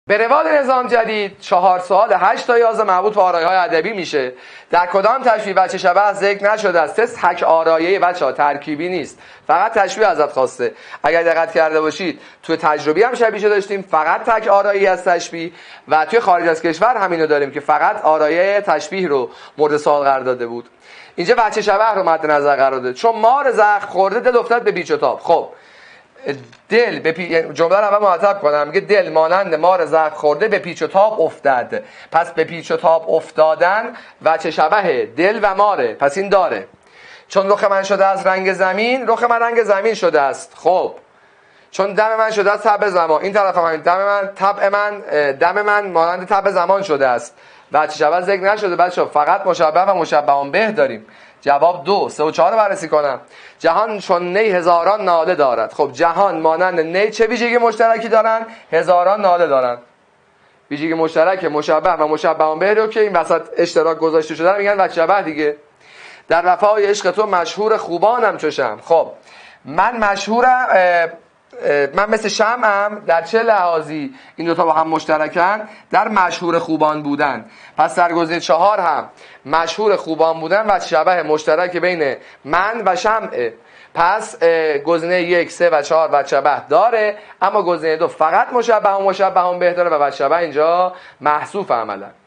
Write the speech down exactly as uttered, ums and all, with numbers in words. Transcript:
به روال نظام جدید چهار سوال هشت تا یازده مربوط به آرایه‌های ادبی میشه. در کدام تشبیه وجه شبه ذکر نشده است؟ تست تک آرایه بچه‌ها، ترکیبی نیست، فقط تشبیه ازت خواسته. اگر دقت کرده باشید توی تجربی هم شبیه داشتیم فقط تک آرایه از تشبیه، و توی خارج از کشور همینو داریم که فقط آرایه تشبیه رو مورد سوال قرار داده بود. اینجا وجه شبه رو مد نظر قرار داده. چون مار زخم خورده دل افتاد به پیچ و تاب. خب دل به پی... جمله رو اول مرتب کنم، میگه دل مانند مار زخم خورده به پیچ و تاب افتاد. پس به پیچ و تاب افتادن وجه شبه دل و ماره، پس این داره. چون رخ من شده از رنگ زمین، رخ من رنگ زمین شده است. خب چون دم من شده از تب زمان، این طرف هم دم من طبع من دم من مانند تب زمان شده است. وجه شبه ذکر نشده بچه‌ها، فقط مشبه و مشبه به داریم. جواب دو، سه و چهار رو بررسی کنم. جهان چون نی هزاران ناله دارد. خب جهان مانند نی چه ویژگی مشترکی دارن؟ هزاران ناله دارن. ویژگی مشترک مشبه و مشبه به رو که این وسط اشتراک گذاشته شده میگن وجه شبه دیگه. در وفای عشق تو مشهور خوبانم چوشم. خب من مشهورم، من مثل شمعم. در چه لحاظی این دو تا با هم مشترکن؟ در مشهور خوبان بودن. پس در گزینه چهار هم مشهور خوبان بودن و شبه مشترک بین من و شمعه. پس گزینه یک، سه و چهار و شبه داره، اما گزینه دو فقط مشبه و مشبه هم به داره و شبه اینجا محذوف عملا.